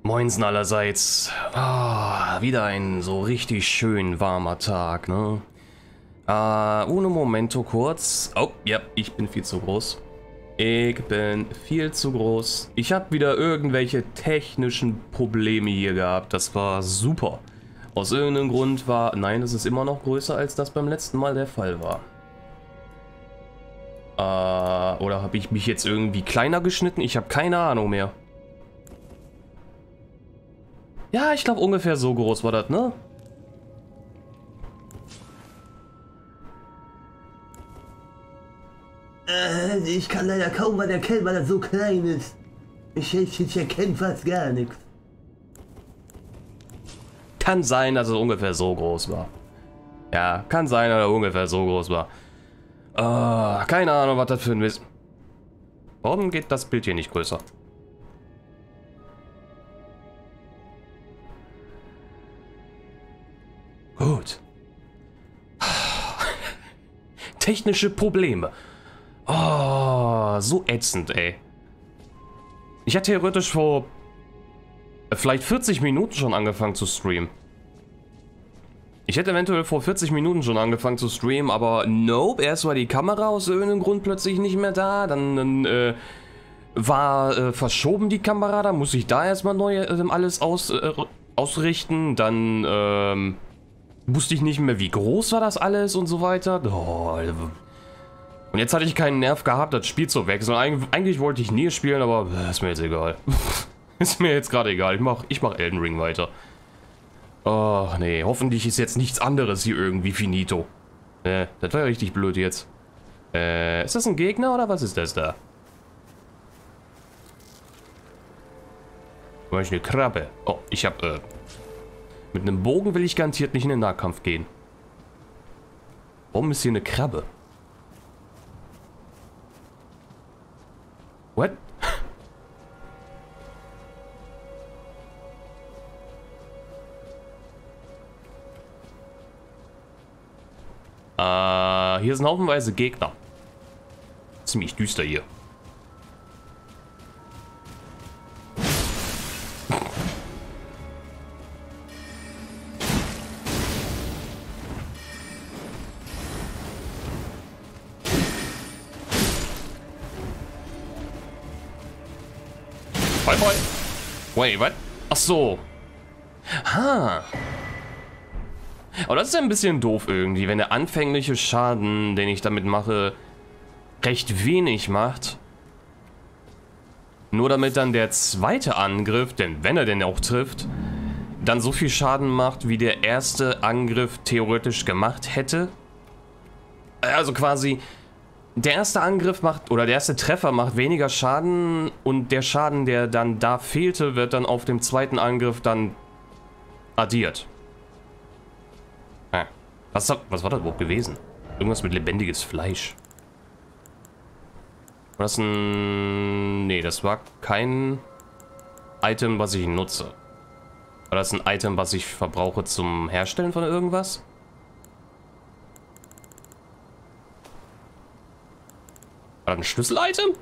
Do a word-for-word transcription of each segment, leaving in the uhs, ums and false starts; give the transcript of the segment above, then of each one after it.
Moinsen allerseits. Ah, wieder ein so richtig schön warmer Tag, ne? Ah, uno momento kurz. Oh, ja, ich bin viel zu groß. Ich bin viel zu groß. Ich habe wieder irgendwelche technischen Probleme hier gehabt. Das war super. Aus irgendeinem Grund war... Nein, es ist immer noch größer, als das beim letzten Mal der Fall war. Äh, oder habe ich mich jetzt irgendwie kleiner geschnitten? Ich habe keine Ahnung mehr. Ja, ich glaube ungefähr so groß war das, ne? Äh, ich kann leider kaum was erkennen, weil er so klein ist. Ich, ich, ich erkenne fast gar nichts. Kann sein, dass es ungefähr so groß war. Ja, kann sein, dass er ungefähr so groß war. Uh, keine Ahnung, was das für ein Mist. Warum geht das Bild hier nicht größer? Gut. Technische Probleme. Oh, so ätzend, ey. Ich hatte theoretisch vor vielleicht vierzig Minuten schon angefangen zu streamen. Ich hätte eventuell vor vierzig Minuten schon angefangen zu streamen, aber nope, erst war die Kamera aus irgendeinem Grund plötzlich nicht mehr da, dann, dann äh, war äh, verschoben die Kamera, dann musste ich da erstmal neu äh, alles aus, äh, ausrichten, dann ähm, wusste ich nicht mehr, wie groß war das alles und so weiter. Oh, und jetzt hatte ich keinen Nerv gehabt, das Spiel zu wechseln. Eig eigentlich wollte ich nie spielen, aber äh, ist mir jetzt egal. Ist mir jetzt gerade egal, ich mach, ich mach Elden Ring weiter. Oh, nee, hoffentlich ist jetzt nichts anderes hier irgendwie finito. Äh, das war ja richtig blöd jetzt. Äh, ist das ein Gegner oder was ist das da? War ich eine Krabbe? Oh, ich hab, äh... mit einem Bogen will ich garantiert nicht in den Nahkampf gehen. Warum ist hier eine Krabbe? What? Äh, hier sind haufenweise Gegner. Ziemlich düster hier. Bye bye. Wait, what? Ach so. Ha. Aber das ist ein bisschen doof irgendwie, wenn der anfängliche Schaden, den ich damit mache, recht wenig macht. Nur damit dann der zweite Angriff, denn wenn er denn auch trifft, dann so viel Schaden macht, wie der erste Angriff theoretisch gemacht hätte. Also quasi, der erste Angriff macht, oder der erste Treffer macht weniger Schaden und der Schaden, der dann da fehlte, wird dann auf dem zweiten Angriff dann addiert. Was, was war das überhaupt gewesen? Irgendwas mit lebendiges Fleisch. War das ein... Nee, das war kein Item, was ich nutze. War das ein Item, was ich verbrauche zum Herstellen von irgendwas? War das ein Schlüssel-Item?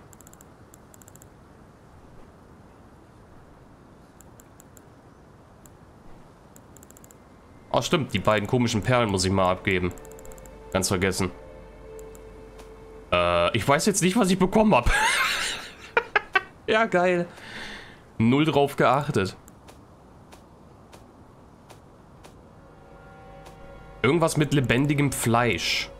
Oh, stimmt, die beiden komischen Perlen muss ich mal abgeben. Ganz vergessen. Äh, ich weiß jetzt nicht, was ich bekommen habe. Ja, geil. Null drauf geachtet. Irgendwas mit lebendigem Fleisch.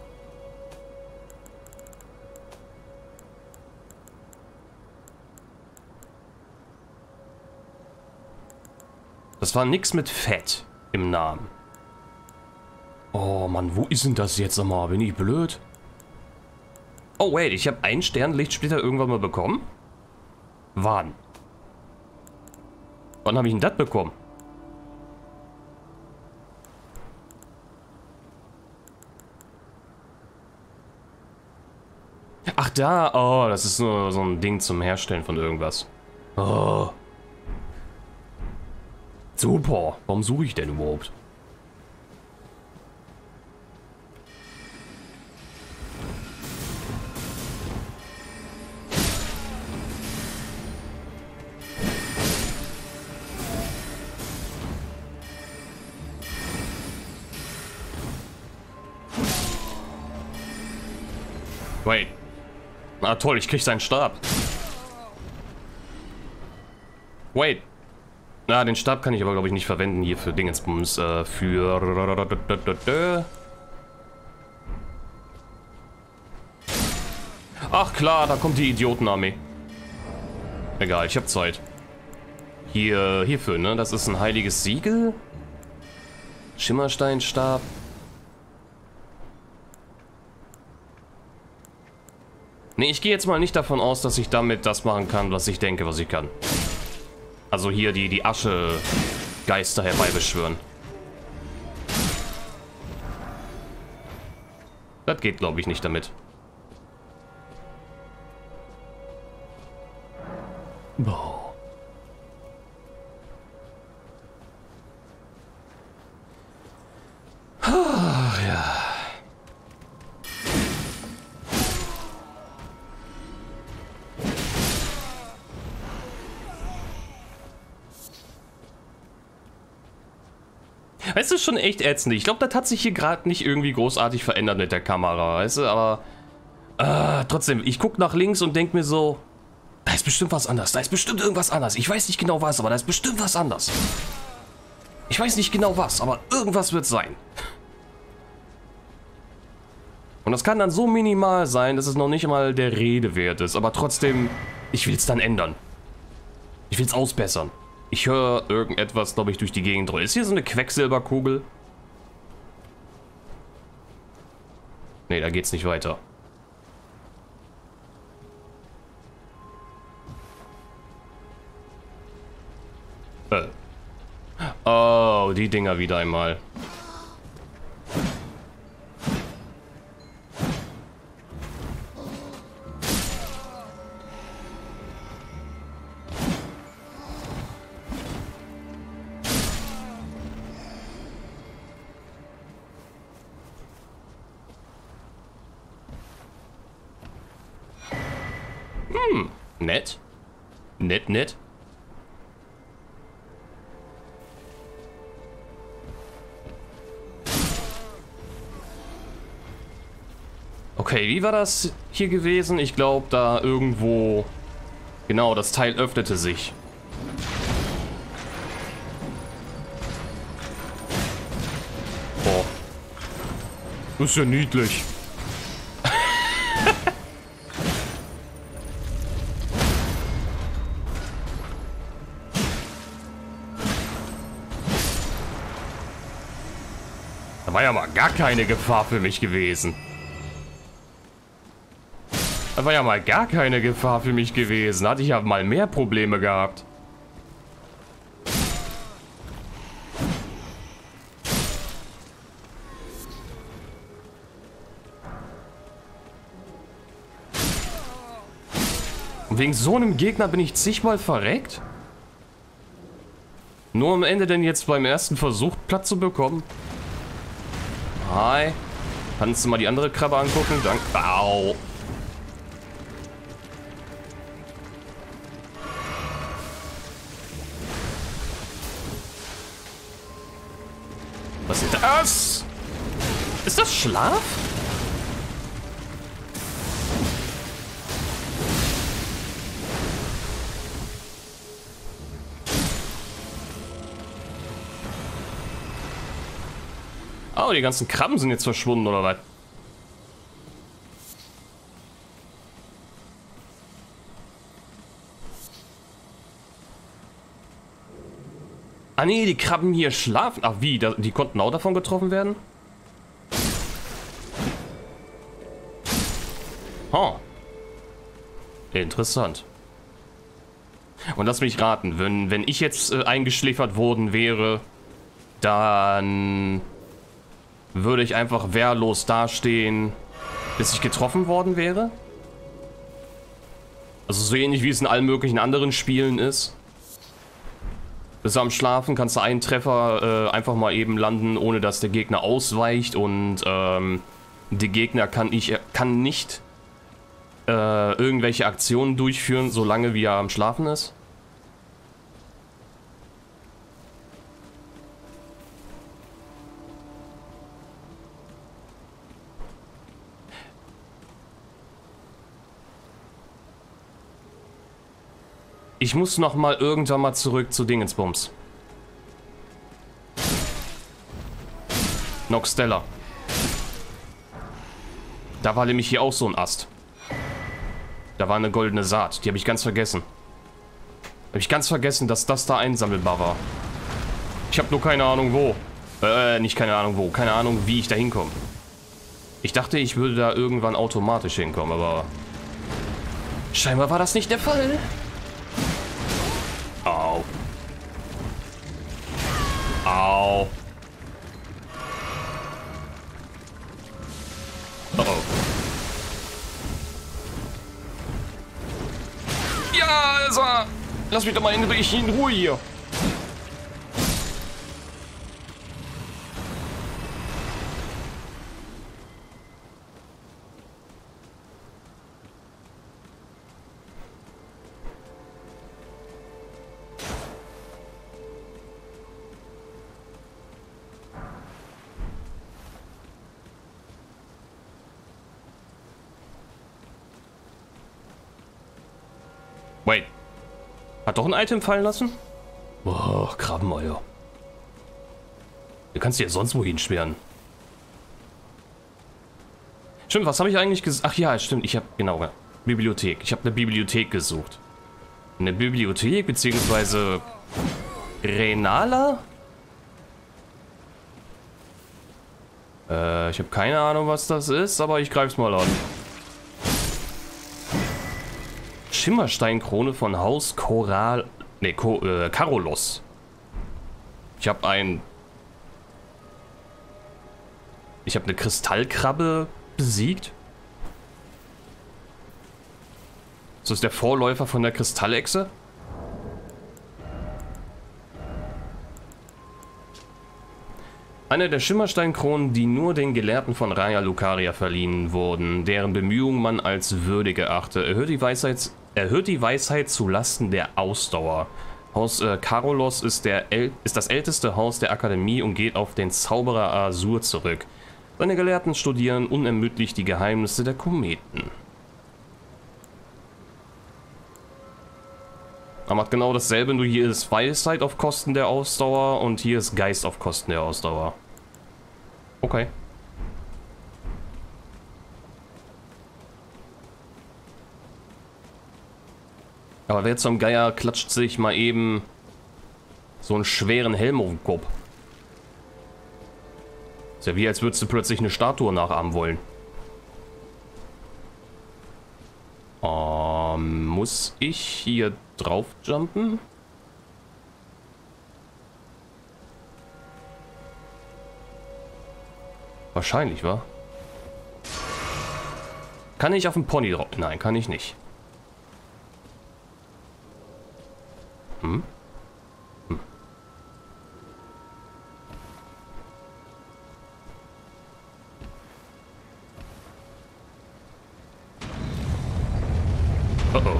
Das war nix mit Fett im Namen. Oh Mann, wo ist denn das jetzt nochmal? Bin ich blöd? Oh wait, ich habe einen Sternlichtsplitter irgendwann mal bekommen? Wann? Wann habe ich denn das bekommen? Ach da, oh, das ist nur so ein Ding zum Herstellen von irgendwas. Oh. Super, warum suche ich denn überhaupt? Wait. Na toll, ich krieg seinen Stab. Wait. Na, den Stab kann ich aber, glaube ich, nicht verwenden hier für Dingensbums. Äh, für... Ach klar, da kommt die Idiotenarmee. Egal, ich habe Zeit. Hier, hierfür, ne? Das ist ein heiliges Siegel. Schimmersteinstab. Ne, ich gehe jetzt mal nicht davon aus, dass ich damit das machen kann, was ich denke, was ich kann. Also hier die, die Asche-Geister herbeibeschwören. Das geht, glaube ich, nicht damit. Boah. Ah, ja. Es ist schon echt ätzend. Ich glaube, das hat sich hier gerade nicht irgendwie großartig verändert mit der Kamera, weißt du, aber äh, trotzdem, ich gucke nach links und denke mir so, da ist bestimmt was anders, da ist bestimmt irgendwas anders. Ich weiß nicht genau was, aber da ist bestimmt was anders. Ich weiß nicht genau was, aber irgendwas wird sein. Und das kann dann so minimal sein, dass es noch nicht mal der Rede wert ist, aber trotzdem, ich will es dann ändern. Ich will es ausbessern. Ich höre irgendetwas, glaube ich, durch die Gegend. Ist hier so eine Quecksilberkugel? Nee, da geht's nicht weiter. Äh. Oh, die Dinger wieder einmal. Hm, nett. Nett, nett. Okay, wie war das hier gewesen? Ich glaube, da irgendwo... Genau, das Teil öffnete sich. Boah. Das ist ja niedlich. Da war ja mal gar keine Gefahr für mich gewesen. Da war ja mal gar keine Gefahr für mich gewesen. Da hatte ich ja mal mehr Probleme gehabt. Und wegen so einem Gegner bin ich zigmal verreckt? Nur am Ende denn jetzt beim ersten Versuch Platz zu bekommen? Hi. Kannst du mal die andere Krabbe angucken? Danke. Au. Was ist das? Ist das Schlaf? Oh, die ganzen Krabben sind jetzt verschwunden, oder was? Ah nee, die Krabben hier schlafen. Ach wie, die konnten auch davon getroffen werden? Oh. Interessant. Und lass mich raten, wenn, wenn ich jetzt äh, eingeschläfert worden wäre, dann würde ich einfach wehrlos dastehen, bis ich getroffen worden wäre? Also so ähnlich wie es in allen möglichen anderen Spielen ist. Bist du am Schlafen, kannst du einen Treffer äh, einfach mal eben landen, ohne dass der Gegner ausweicht und ähm, der Gegner kann, ich, kann nicht äh, irgendwelche Aktionen durchführen, solange wie er am Schlafen ist. Ich muss noch mal irgendwann mal zurück zu Dingensbums. Noxtella. Da war nämlich hier auch so ein Ast. Da war eine goldene Saat. Die habe ich ganz vergessen. Habe ich ganz vergessen, dass das da einsammelbar war. Ich habe nur keine Ahnung wo. Äh, nicht keine Ahnung wo. Keine Ahnung, wie ich da hinkomme. Ich dachte, ich würde da irgendwann automatisch hinkommen, aber... scheinbar war das nicht der Fall. Au. Au. Oh oh. Ja, also, lass mich doch mal in, ich in Ruhe hier. Wait. Hat doch ein Item fallen lassen? Boah, Krabbeneier. Du kannst dir ja sonst wohin sperren. Stimmt, was habe ich eigentlich gesagt? Ach ja, stimmt, ich habe, genau, Bibliothek. Ich habe eine Bibliothek gesucht. Eine Bibliothek, beziehungsweise Renala? Äh, ich habe keine Ahnung, was das ist, aber ich greife es mal an. Schimmersteinkrone von Haus Koral... Ne, Ko, äh, Karolos. Ich habe ein... Ich habe eine Kristallkrabbe besiegt. Das ist der Vorläufer von der Kristallechse. Eine der Schimmersteinkronen, die nur den Gelehrten von Raya Lucaria verliehen wurden, deren Bemühungen man als würdig erachte, erhöht die Weisheit, erhöht die Weisheit zu Lasten der Ausdauer. Haus äh, Karolos ist, der El ist das älteste Haus der Akademie und geht auf den Zauberer Azur zurück. Seine Gelehrten studieren unermüdlich die Geheimnisse der Kometen. Er macht genau dasselbe, nur hier ist Weisheit auf Kosten der Ausdauer und hier ist Geist auf Kosten der Ausdauer. Okay. Aber wer zum Geier klatscht sich mal eben so einen schweren Helm auf den Kopf? Ist ja wie, als würdest du plötzlich eine Statue nachahmen wollen. Ähm, muss ich hier drauf jumpen? Wahrscheinlich, wa? Kann ich auf den Pony drauf? Nein, kann ich nicht. Hm? Hm. Oh oh.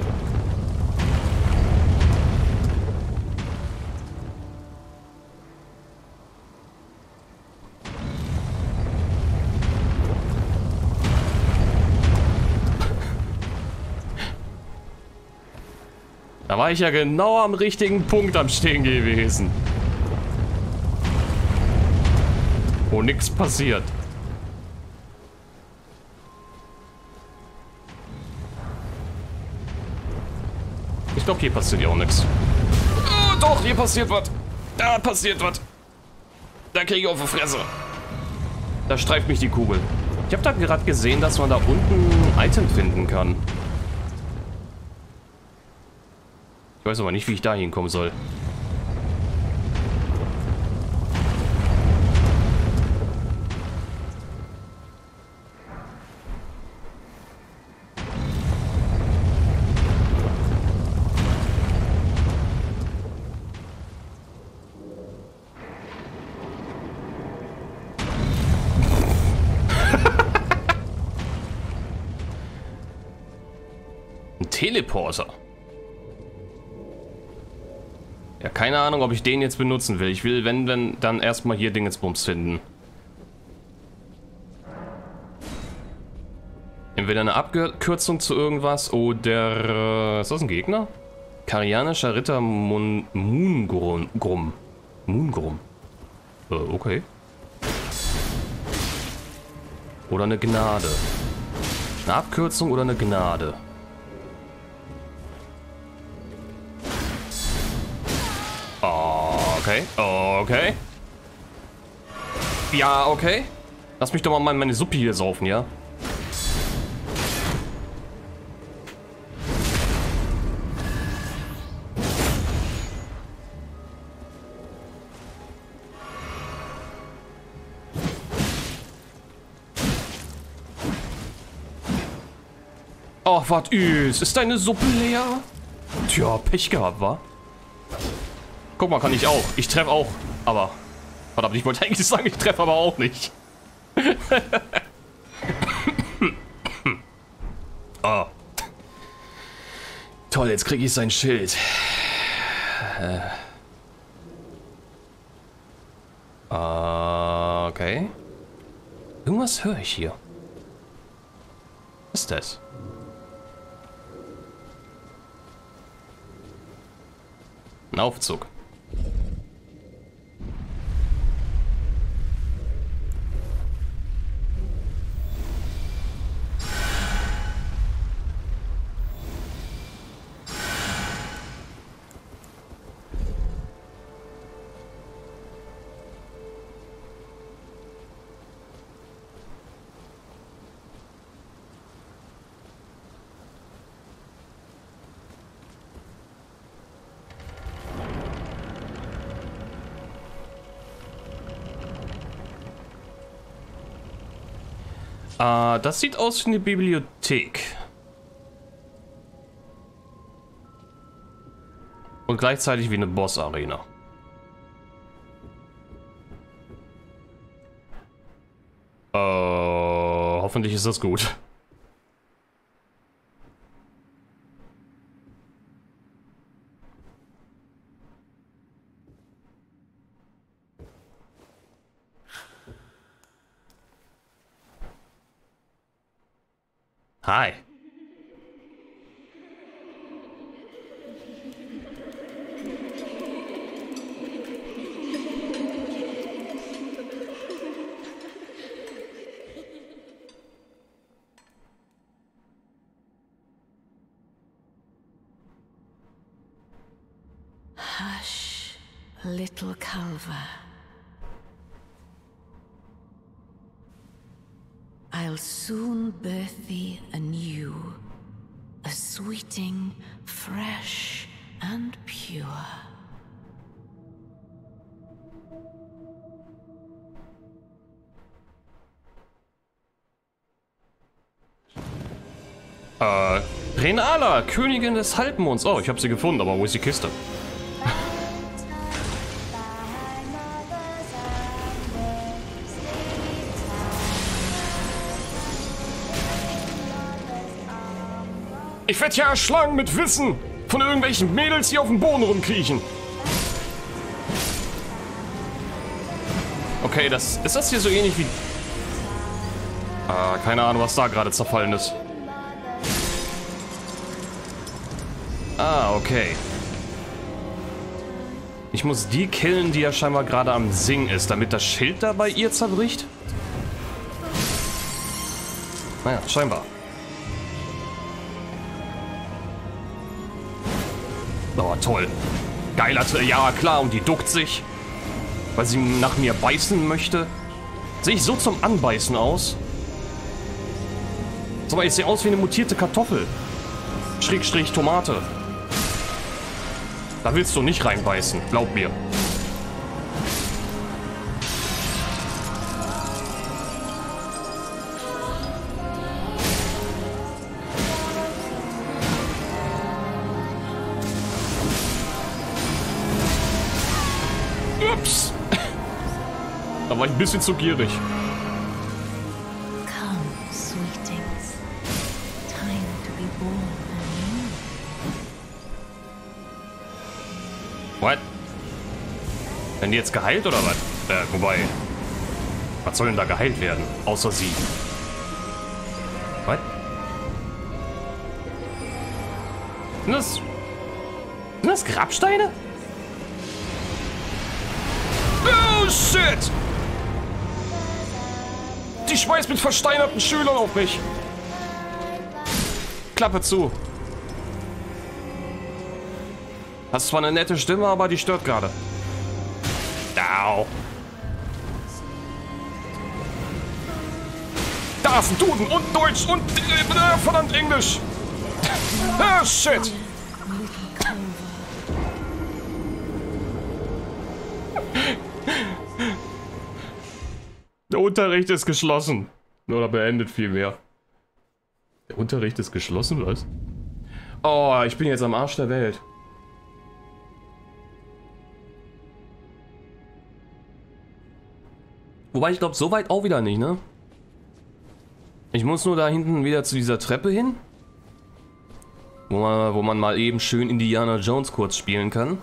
Da war ich ja genau am richtigen Punkt am Stehen gewesen. Wo nichts passiert. Ich glaube, hier passiert ja auch nichts. Oh, doch, hier passiert was. Da passiert was. Da kriege ich auf die Fresse. Da streift mich die Kugel. Ich habe da gerade gesehen, dass man da unten ein Item finden kann. Ich weiß aber nicht, wie ich da hinkommen soll. Ein Teleporter. Ja, keine Ahnung, ob ich den jetzt benutzen will. Ich will, wenn, wenn, dann erstmal hier Dingensbums finden. Entweder eine Abkürzung zu irgendwas oder... Ist das ein Gegner? Karianischer Ritter Mun Moongrum. Grum. Moongrum. Äh, okay. Oder eine Gnade. Eine Abkürzung oder eine Gnade. Okay, okay. Ja, okay. Lass mich doch mal meine Suppe hier saufen, ja? Oh, was ist? Ist deine Suppe leer? Tja, Pech gehabt, wa? Guck mal, kann ich auch. Ich treffe auch. Aber, verdammt, ich wollte eigentlich sagen, ich treffe aber auch nicht. Oh. Toll, jetzt kriege ich sein Schild. Äh. Okay. Irgendwas höre ich hier. Was ist das? Ein Aufzug. Uh, das sieht aus wie eine Bibliothek. Und gleichzeitig wie eine Boss-Arena. Uh, hoffentlich ist das gut. Hi. Hush, little Calva. I'll soon birth thee anew, a sweeting, fresh and pure. Äh, Renala, Königin des Halbmonds. Oh, ich habe sie gefunden, aber wo ist die Kiste? Ich werde ja erschlagen mit Wissen von irgendwelchen Mädels, die auf dem Boden rumkriechen. Okay, das ist das hier so ähnlich wie... Ah, keine Ahnung, was da gerade zerfallen ist. Ah, okay. Ich muss die killen, die ja scheinbar gerade am Singen ist, damit das Schild da bei ihr zerbricht? Naja, scheinbar. Oh, toll. Geiler, ja klar, und die duckt sich, weil sie nach mir beißen möchte. Sehe ich so zum Anbeißen aus? Sag mal, ich sehe aus wie eine mutierte Kartoffel. Schrägstrich Tomate. Da willst du nicht reinbeißen, glaub mir. Ups. Da war ich ein bisschen zu gierig. Come, sweetings. Time to be born anew. What? Werden die jetzt geheilt oder was? Äh, wobei. Was soll denn da geheilt werden? Außer sie. Was? Das. Sind das Grabsteine? Oh, shit! Die schmeißt mit versteinerten Schülern auf mich. Klappe zu. Hast zwar eine nette Stimme, aber die stört gerade. Au. Da ist ein Duden und Deutsch und äh, verdammt Englisch. Ah, shit. Der Unterricht ist geschlossen. Oder beendet vielmehr. Der Unterricht ist geschlossen, was? Oh, ich bin jetzt am Arsch der Welt. Wobei, ich glaube, so weit auch wieder nicht, ne? Ich muss nur da hinten wieder zu dieser Treppe hin. Wo man, wo man mal eben schön Indiana Jones kurz spielen kann.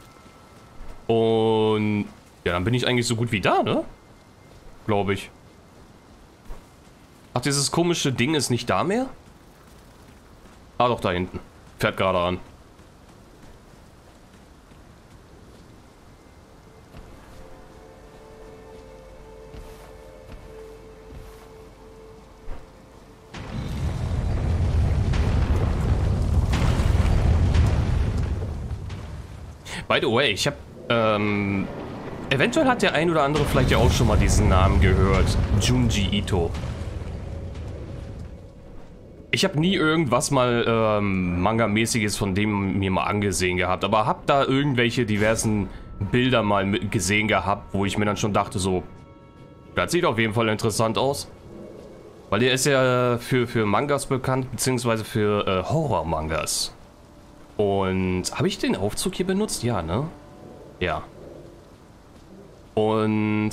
Und ja, dann bin ich eigentlich so gut wie da, ne? Glaube ich. Ach, dieses komische Ding ist nicht da mehr? Ah, doch, da hinten. Fährt gerade an. By the way, ich habe, ähm, eventuell hat der ein oder andere vielleicht ja auch schon mal diesen Namen gehört. Junji Ito. Ich habe nie irgendwas mal ähm, Manga-mäßiges von dem mir mal angesehen gehabt, aber habe da irgendwelche diversen Bilder mal mit gesehen gehabt, wo ich mir dann schon dachte so, das sieht auf jeden Fall interessant aus. Weil der ist ja für, für Mangas bekannt, beziehungsweise für äh, Horror-Mangas. Und habe ich den Aufzug hier benutzt? Ja, ne? Ja. Und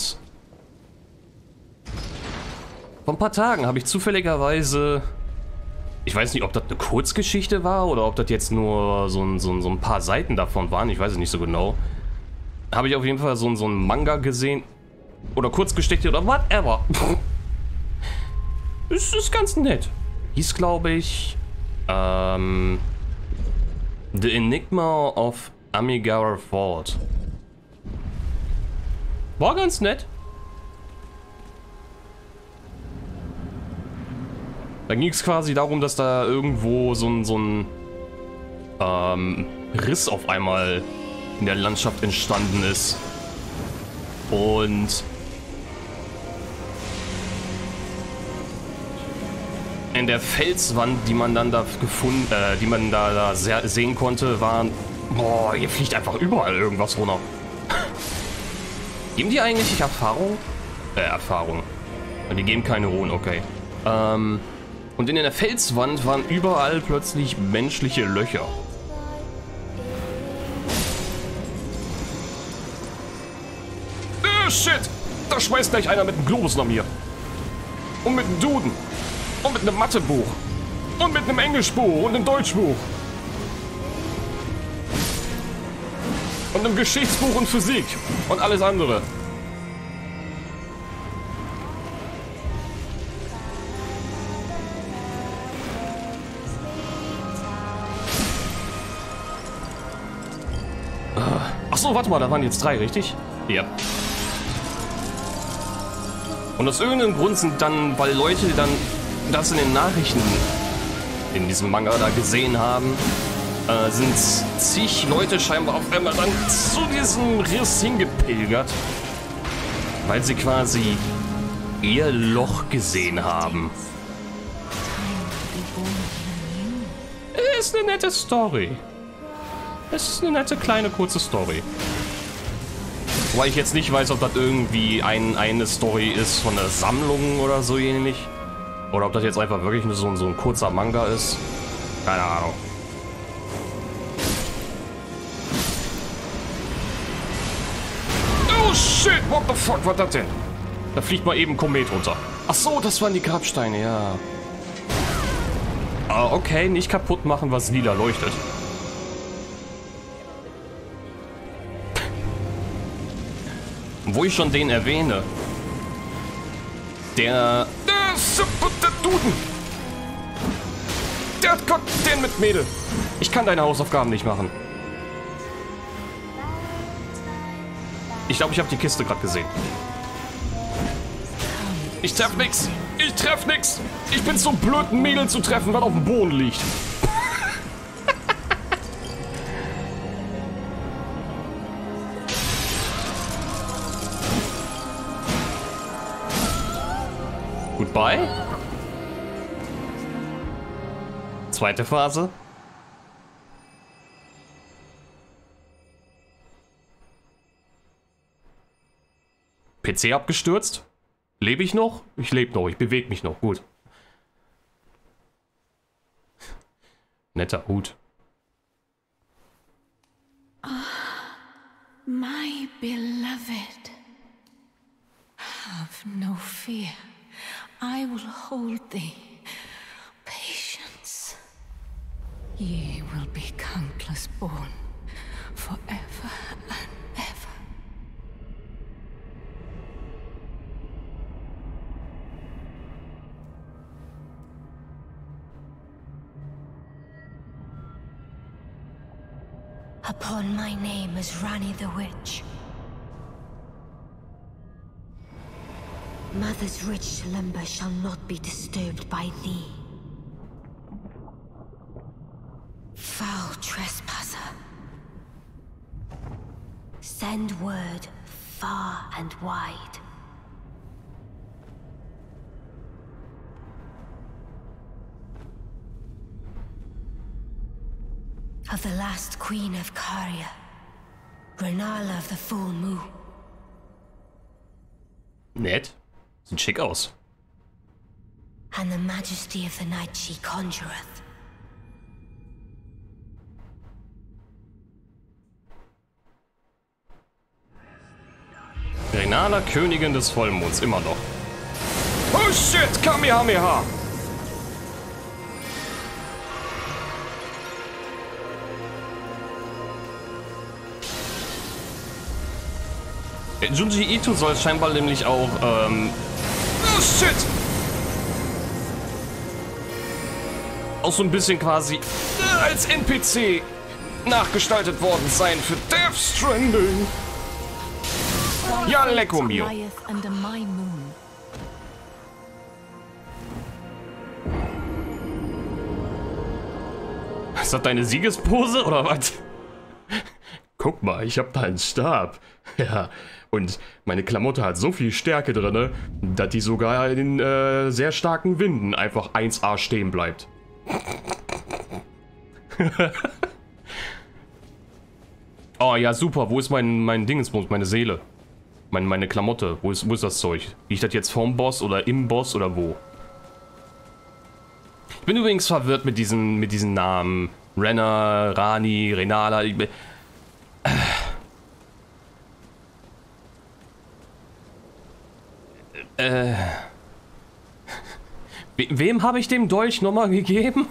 vor ein paar Tagen habe ich zufälligerweise, ich weiß nicht, ob das eine Kurzgeschichte war oder ob das jetzt nur so ein, so ein, so ein paar Seiten davon waren, ich weiß es nicht so genau. Habe ich auf jeden Fall so, ein, so ein Manga gesehen oder Kurzgeschichte oder whatever. Es ist ganz nett. Hieß, glaube ich, ähm... The Enigma of Amigara Fort. War ganz nett. Da ging es quasi darum, dass da irgendwo so ein, so ein ähm, Riss auf einmal in der Landschaft entstanden ist. Und in der Felswand, die man dann da gefunden, äh, die man da, da sehr, sehen konnte, waren, boah, hier fliegt einfach überall irgendwas runter. Geben die eigentlich Erfahrung? Äh, Erfahrung. Die geben keine Ruhen, okay. Ähm, und in der Felswand waren überall plötzlich menschliche Löcher. Äh, shit! Da schmeißt gleich einer mit einem Globus nach mir. Und mit einem Duden. Und mit einem Mathebuch. Und mit einem Englischbuch und einem Deutschbuch. Und einem Geschichtsbuch und Physik. Und alles andere. Achso, warte mal, da waren jetzt drei, richtig? Ja. Und aus irgendeinem Grund sind dann, weil Leute dann das in den Nachrichten in diesem Manga da gesehen haben, äh, sind zig Leute scheinbar auf einmal dann zu diesem Riss hingepilgert, weil sie quasi ihr Loch gesehen haben. Ist eine nette Story. Ist eine nette kleine kurze Story. Wobei ich jetzt nicht weiß, ob das irgendwie ein, eine Story ist von einer Sammlung oder so ähnlich. Oder ob das jetzt einfach wirklich nur so, so ein kurzer Manga ist. Keine Ahnung. Oh shit, what the fuck, was das denn? Da fliegt mal eben ein Komet runter. Ach so, das waren die Grabsteine, ja. Ah, okay, nicht kaputt machen, was lila leuchtet. Wo ich schon den erwähne. Der... Der Duden! Der hat Gott, den mit Mädel. Ich kann deine Hausaufgaben nicht machen. Ich glaube, ich habe die Kiste gerade gesehen. Ich treff nix. Ich treff nix. Ich bin so blöd, ein Mädel zu treffen, was auf dem Boden liegt. Goodbye. Zweite Phase. P C abgestürzt. Lebe ich noch? Ich lebe noch. Ich bewege mich noch. Gut. Netter Hut. My beloved, have no fear. I will hold thee. Patience. Ye will be countless born, forever and ever. Upon my name as Rani the Witch. Mother's rich slumber shall not be disturbed by thee. Foul trespasser. Send word far and wide. Of the last queen of Caria, Renala of the full moon. Nett. Sieht schick aus. And the majesty of the night she conjureth. Renala, Königin des Vollmonds, immer noch. Oh shit, Kamehameha! Junji Ito soll scheinbar nämlich auch, ähm... Oh shit! Auch so ein bisschen quasi äh, als N P C nachgestaltet worden sein für Death Stranding. Ja, lecko mio. Ist das deine Siegespose oder was? Guck mal, ich hab da einen Stab. Ja, und meine Klamotte hat so viel Stärke drin, dass die sogar in äh, sehr starken Winden einfach eins A stehen bleibt. Oh ja, super. Wo ist mein, mein Dingensbums, meine Seele? Meine, meine Klamotte. Wo ist, wo ist das Zeug? Liegt das jetzt vorm Boss oder im Boss oder wo? Ich bin übrigens verwirrt mit diesen, mit diesen Namen. Renna, Rani, Renala. Ich bin, äh, Äh. We wem habe ich dem Dolch nochmal gegeben?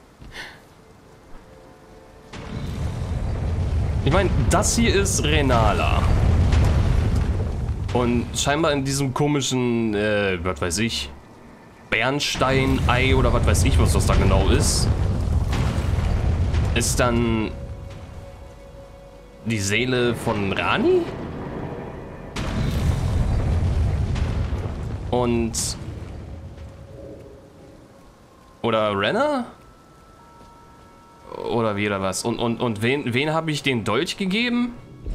Ich meine, das hier ist Renala. Und scheinbar in diesem komischen, äh, was weiß ich, Bernstein-Ei oder was weiß ich, was das da genau ist, ist dann die Seele von Rani? Und... Oder Renna? Oder wie oder was? Und, und, und wen, wen habe ich den Dolch gegeben?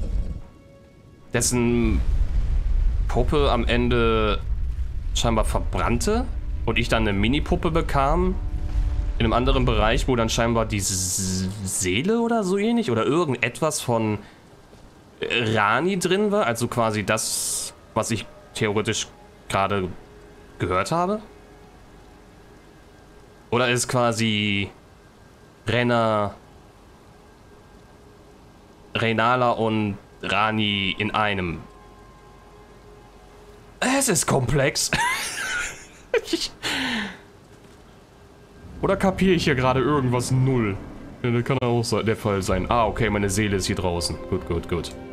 Dessen Puppe am Ende scheinbar verbrannte und ich dann eine Mini-Puppe bekam in einem anderen Bereich, wo dann scheinbar die Seele oder so ähnlich oder irgendetwas von Rani drin war, also quasi das, was ich theoretisch gerade gehört habe? Oder ist quasi Renna, Renala und Rani in einem? Es ist komplex. ich Oder kapiere ich hier gerade irgendwas null? Ja, das kann auch der Fall sein. Ah, okay, meine Seele ist hier draußen. Gut, gut, gut.